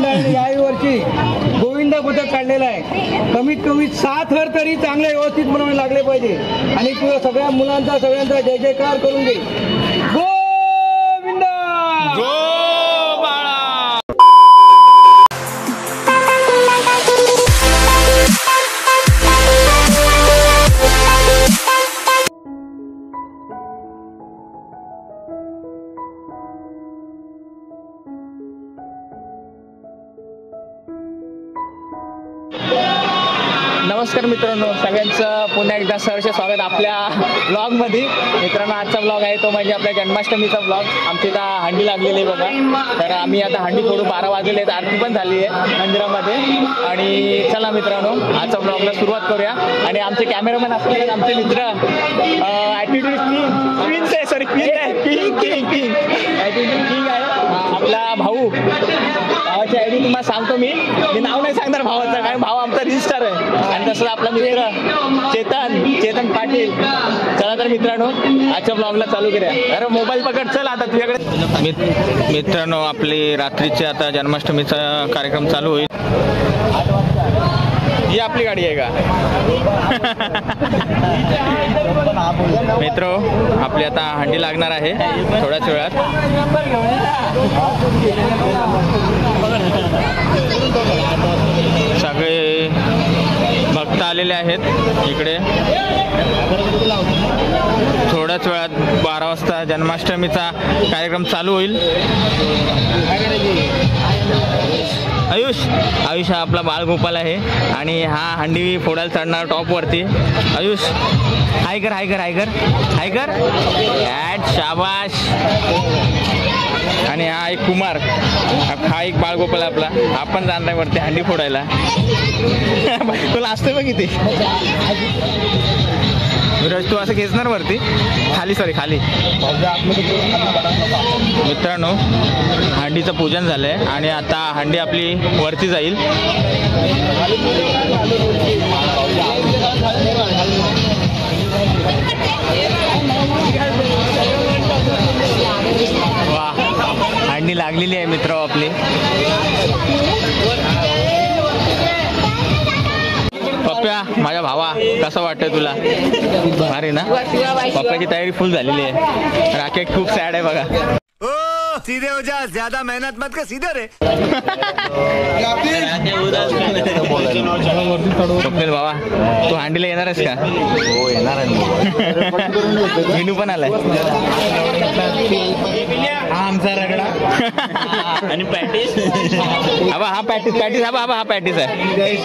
मंडळाने याही वर्षी गोविंद पथक काढलेलं आहे. कमीत कमी 6 थर तरी चांगले व्यवस्थित बनवावे लागले पाहिजे. आणि तुझ्या सगळ्या मुलांचा सगळ्यांचा जय जयकार करून दे. गोविंद गो बाळा. नमस्कार मित्रांनो, सगळ्यांचं पुन्हा एकदा सहर्ष स्वागत आपल्या ब्लॉगमध्ये. मित्रांनो, आजचा ब्लॉग आहे तो म्हणजे आपल्या जन्माष्टमीचा ब्लॉग. आमची आता हंडी लागलेली आहे बघा. तर आम्ही आता हंडी फोडू 12 वाजले आहेत. आरती पण झाली आहे मंदिरामध्ये. आणि चला मित्रांनो, आजच्या ब्लॉगला सुरुवात करूया. आणि आमचे कॅमेरामॅन असलेले आमचे मित्र ॲटिट्यूड क्वीन्स आहे, सॉरी क्वीन आहे, किंग ॲटिट्यूड किंग आहे आपला भाऊ. भावाची आयडी तुम्हाला सांगतो मी नाव नाही सांगणार भावाचं, कारण भाऊ आमचा रिस्टार आहे. आणि तसं आपला मित्र चेतन पाटील. चला तर मित्रांनो, आजच्या ब्लॉगला चालू करूया. अरे मोबाईल पकड, चल आता तुझ्याकडे. मित्रांनो, आपली रात्रीचे आता जन्माष्टमीचा कार्यक्रम चालू होईल. ही आपली गाडी आहे का मित्र? आपली आता हंडी लागणार आहे थोड्याच वेळात. सगळे भक्त आलेले आहेत इकडे. थोड्याच वेळात 12 वाजता जन्माष्टमीचा कार्यक्रम चालू होईल. आयुष हा आपला बाळगोपाल आहे आणि हा हंडी फोडायला चढणार टॉपवरती. आयुष हाय कर शाबाश. आणि हा एक कुमार, हा एक बाळगोपाल आपला. आपण जाणार वरती हंडी फोडायला. तुला असते बघ इथे विराज, तू असं खेचणार वरती? खाली. मित्रांनो, हंडीचं पूजन झालंय आणि आता हंडी आपली वरती जाईल. वा, हंडी लागलेली आहे मित्र आपली. पप्प्या, माझ्या भावा, कसं वाटतंय तुला? भारी ना? पप्प्याची तयारी फुल झालेली आहे. राकेट खूप सॅड आहे बघा. सीधे हो जा, ज्यादा मेहनत मत कर, सीधे रे. स्वप्नील बाबा, तू हंडीला येणारच का? हो, येणार आहे. मेनू पण आलाय. हा आमचा रगडा आणि पॅटीस. हा पॅटीस आहे.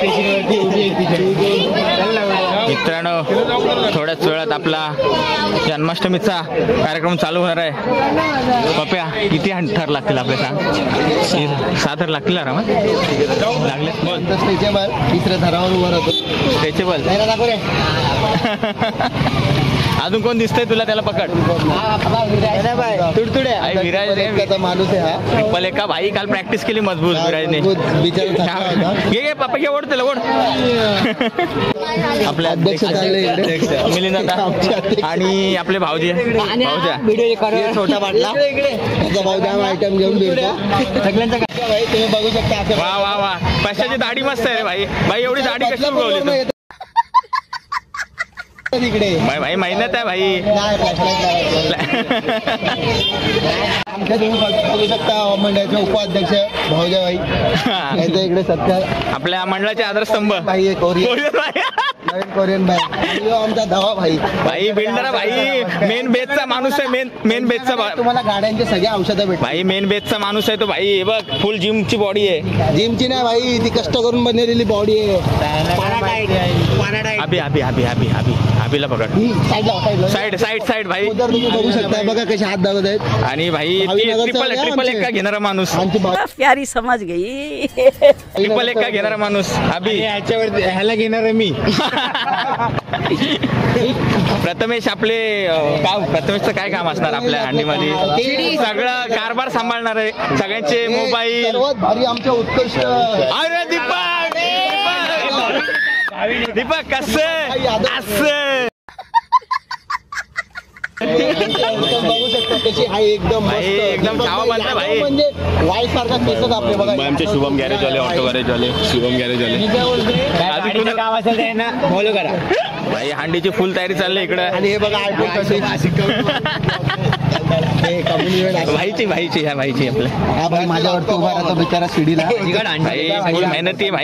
मित्रांनो, थोड्याच वेळात आपला जन्माष्टमीचा कार्यक्रम चालू होणार आहे. पप्या, किती थर लागतील आपले? सांग. 6 थर लागतील आरामात. लागले. स्ट्रेचेबल 3 थरावर उभं राहतो. स्ट्रेचेबल. अजून कोण दिसतंय तुला? त्याला पकड. तुडतुडे विराज माणूस आहे हा. ट्रिपल एका भाई, काल प्रॅक्टिस केली मजबूत विराजने. घे पप्पा, घे, ओढ त्याला, ओढ. आपले अध्यक्ष मिलिंद आणि आपले भाऊजी. छोटा बाटला भाऊजा आयटम घेऊन भेटतो सगळ्यांचा. तुम्ही बघू शकता. वा, पैशाची दाढी मस्त आहे रे भाई. एवढी दाढी कशी उगवली तिकडे? भाई मेहनत आहे भाई. आमच्या तुम्ही बघू शकता मंडळाचे उपाध्यक्ष भाऊजा भाई. यांच्या इकडे सत्या आपल्या मंडळाचे आधारस्तंभ भाई, कोरियन भाई. आमचा धावा भाई बिल्डर भाई. मेन बेसचा माणूस आहे. मेन बेसचा. तुम्हाला गाड्यांचे सगळे औषधं भेट भाई. मेन बेसचा माणूस आहे तो भाई. हे बघ, फुल जिमची बॉडी आहे. जिमची नाही भाई, ती कष्ट करून बनवलेली बॉडी आहे. अभिला पकड. साईड भाई. तुम्ही बघू शकता बघा कसे हात दाखवत आहेत. आणि भाई ट्रिपल एक का घेणारा माणूस. प्यारी समज गई. ट्रिपल एक का घेणारा माणूस अभि. ह्याला घेणार आहे मी. प्रथमेश आपले प्रथमेशचं काय काम असणार आपल्या हंडीमध्ये? सगळं कारभार सांभाळणार आहे. सगळ्यांचे मोबाईल. सर्वात भारी आमच्या उत्कृष्ट. अरे दीपक कसं बघू शकता कशी आहे एकदम भाई, एकदम छावा बनतं भाई. म्हणजे वाई सारखा केसच आपले बघा. आमचे शुभम गॅरेजवाले, ऑटो गॅरेजवाले, शुभम गॅरेजवाले. काम असेल ते ना फॉलो करा. भाई हांडीची फुल तयारी चालली इकडे. आणि हे बघा आयफोन कसे भाईची ह्या भाईची आपल्या. हा भाई माझ्यावरती उभा राहतो बिचारा शिडीला. भाई फुल मेहनती भाई.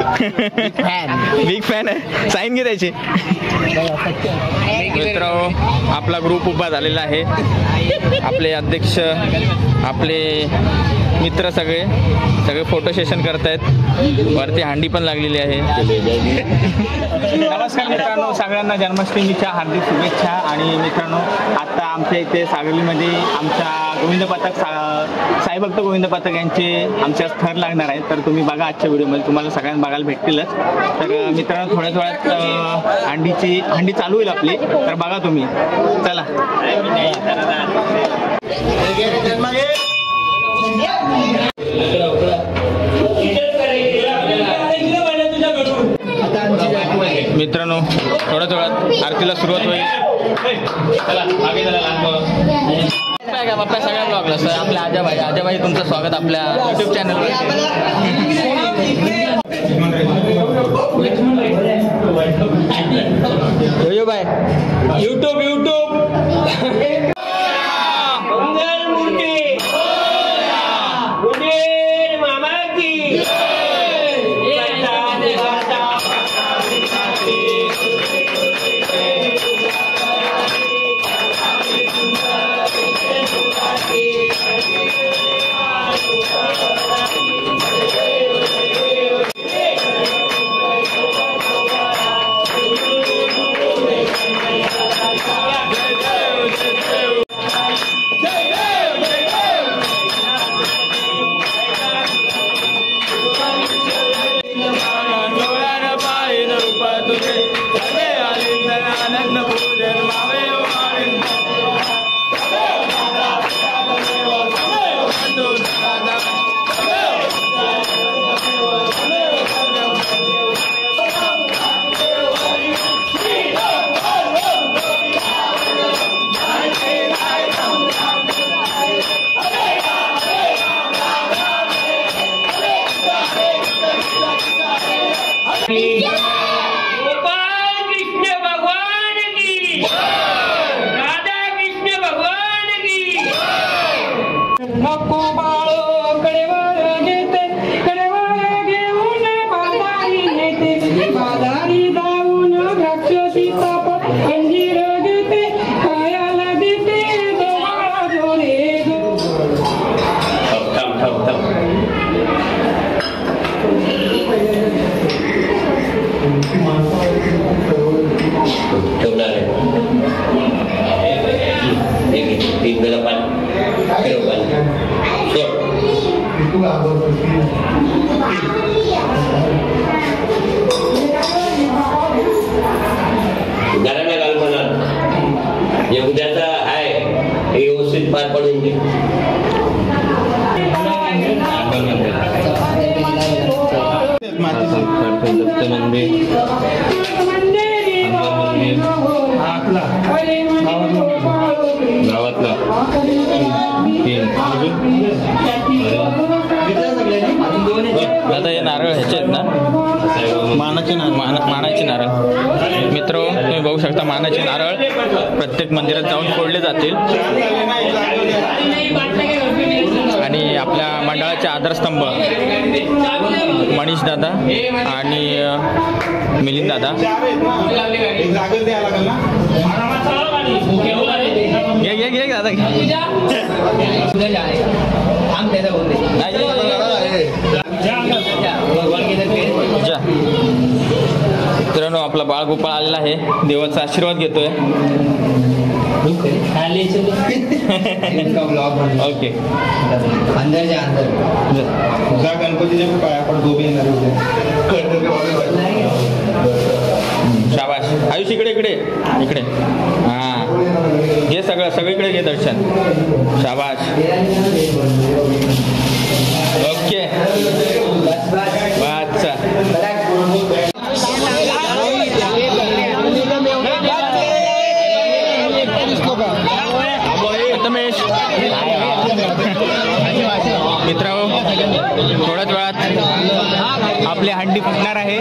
बिग फॅन आहे. साईन घे त्याची. मित्र आपला ग्रुप उभा झालेला आहे. आपले अध्यक्ष, आपले मित्र सगळे फोटो सेशन करतायत. वरती हांडी पण लागलेली आहे. नमस्कार मित्रांनो, सगळ्यांना जन्माष्टमीच्या हार्दिक शुभेच्छा. आणि मित्रांनो, आता आमच्या इथे सागलीमध्ये आमच्या गोविंद पथक साईभक्त गोविंद पथक यांचे आमच्या थर लागणार आहे. तर तुम्ही बघा आजच्या व्हिडिओमध्ये, तुम्हाला सगळ्यांना बघायला भेटतीलच. तर मित्रांनो, थोड्याच वेळात हांडी चालू होईल आपली. तर बघा तुम्ही, चला. मित्रांनो, थोड्याच वेळात आरतीला सुरुवात होईल. चला मागे चला. बाप्पा सगळ्या ब्लॉगला सर आपल्या आजाबाई तुमचं स्वागत आपल्या युट्यूब चॅनलवर. बाय युट्यूब घराला कल्पना जे उद्याचा आहे हे व्यवस्थित पार पडून दे. गावातला आता हे नारळ ह्याचे आहेत ना, मानाचे नारळ. मित्र तुम्ही बघू शकता, मानाचे नारळ प्रत्येक मंदिरात जाऊन फोडले जातील. आणि आपल्या मंडळाचे आधारस्तंभ मनीष दादा आणि मिलिंद दादा. घे दादा मित्रांनो, आपला बाळगोपाळ आलेला आहे, देवाचा आशीर्वाद घेतोय. ओके, गणपतीच्या पाया पण दोघे येणार. शाबाश. आयुष इकडे हा, घे सगळीकडे घे दर्शन. शाबाश. ओके, अच्छा. प्रथमेश थोड्याच वेळात आपली हंडी फुटणार आहे.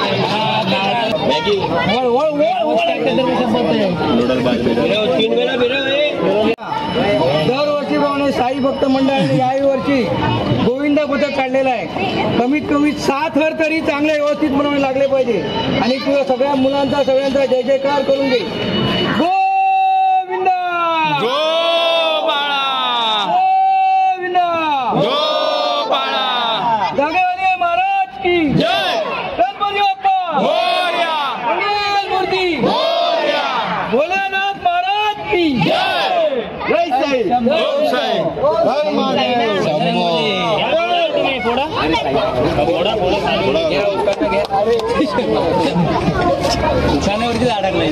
दरवर्षी पाहुणे साई भक्त मंडळाने याही वर्षी गोविंदा पथक काढलेलं आहे. कमीत कमी 7 थर तरी चांगले व्यवस्थित बनवावे लागले पाहिजे. आणि तुझ्या सगळ्या मुलांचा सगळ्यांचा जय जयकार करून घे. गोविंदा गो बाळा, गोविंदा गो बाळा, जागेवाले महाराज की जय, गणपती बाप्पा मोरया, मंगल मूर्ती मोरया, भोलेनाथ महाराज की जय, जय साई. ओम साई. छानवरती अडकलाय.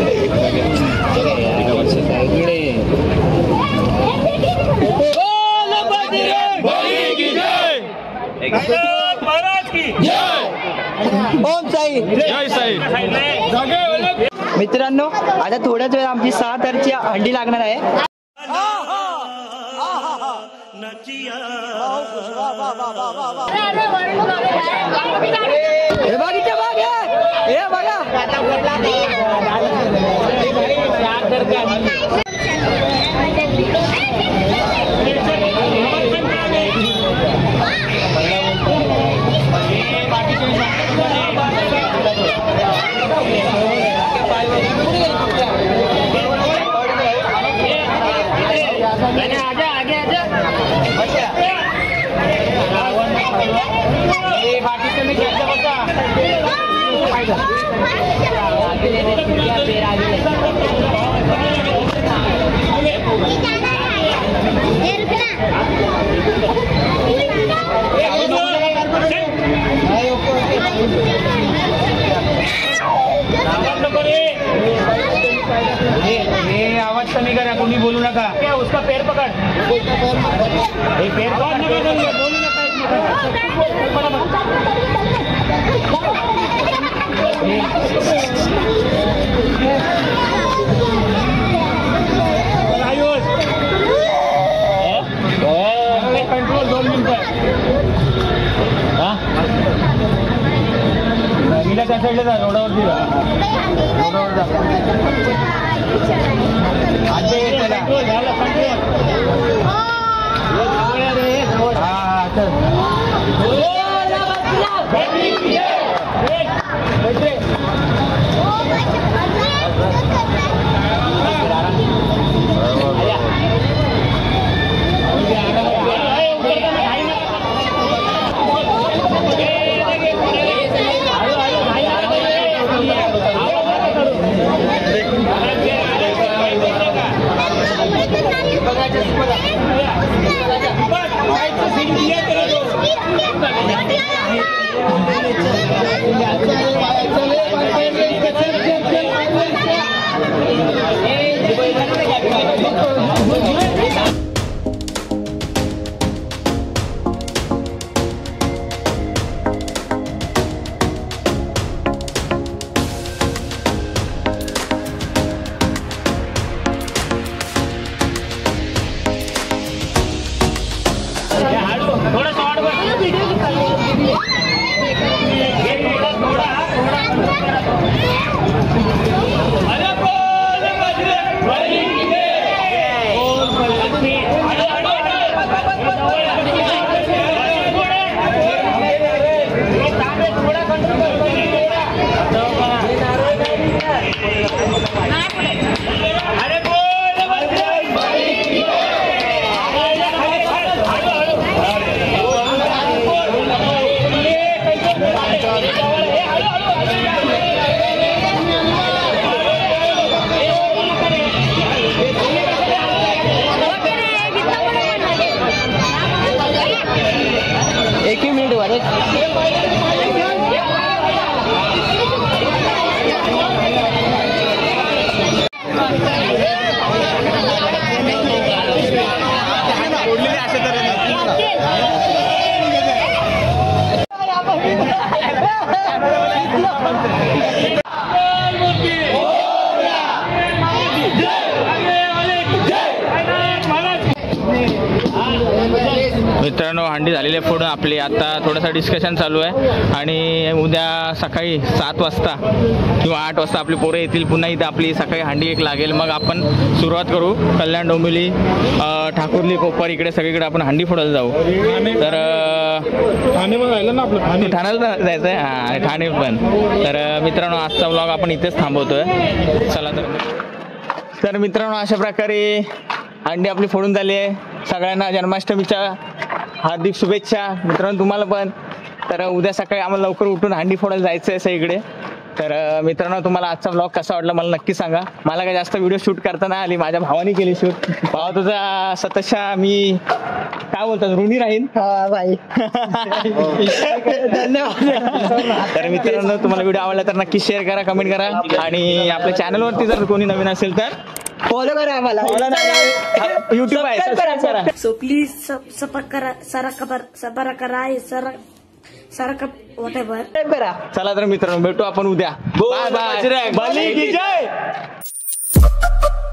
बळी की जय, महाराज की जय, ओम साई. जय साई. मित्रांनो आता थोड्याच वेळ आमची 6 थरची हंडी लागणार आहे. हे बागीच्या बाग आहे. हे बघा आवाज कमी करा, कोणी बोलू नका. उसका पैर पकड, पैर पकड, बोलू कंट्रोल 2 मिनिटं. गेल्या त्या साईडला जा, रोडावरती जा, रोडावर जा. मित्रांनो हंडी झालेली आहे फोडून आपली. आता थोडंसं डिस्कशन चालू आहे आणि उद्या सकाळी 7 वाजता किंवा 8 वाजता आपली पोरं येतील पुन्हा इथं आपली सकाळी हंडी एक लागेल. मग आपण सुरुवात करू. कल्याण, डोंबिवली, ठाकुर्ली, कोपर इकडे सगळीकडे आपण हंडी फोडायला जाऊ. तर ठाण्याला जायचं आहे. हां, ठाणे पण. तर मित्रांनो आजचा व्लॉग आपण इथेच थांबवतोय. चला तर मित्रांनो अशा प्रकारे हंडी आपली फोडून झाली आहे. सगळ्यांना जन्माष्टमीच्या हार्दिक शुभेच्छा मित्रांनो, तुम्हाला पण. तर उद्या सकाळी आम्हाला लवकर उठून हंडी फोडायला जायचं आहे सगळीकडे. तर मित्रांनो तुम्हाला आजचा व्लॉग कसा वाटला मला नक्की सांगा. मला काय जास्त व्हिडिओ शूट करता नाही आली, माझ्या भावाने केली शूट. भावा तुझा सततशा मी काय बोलतात ऋणी राहीन. भाई धन्यवाद. तर मित्रांनो तुम्हाला व्हिडिओ आवडला तर नक्की शेअर करा, कमेंट करा आणि आपल्या चॅनलवरती जर कोणी नवीन असेल तर फॉलो करा आम्हाला. युट्यूब आहे सबस्क्राईब करा. सो प्लीज सबर करा, सबर करा, सारखं whatever. करा. चला तर मित्रांनो भेटू आपण उद्या. Bye bye. बली की जय.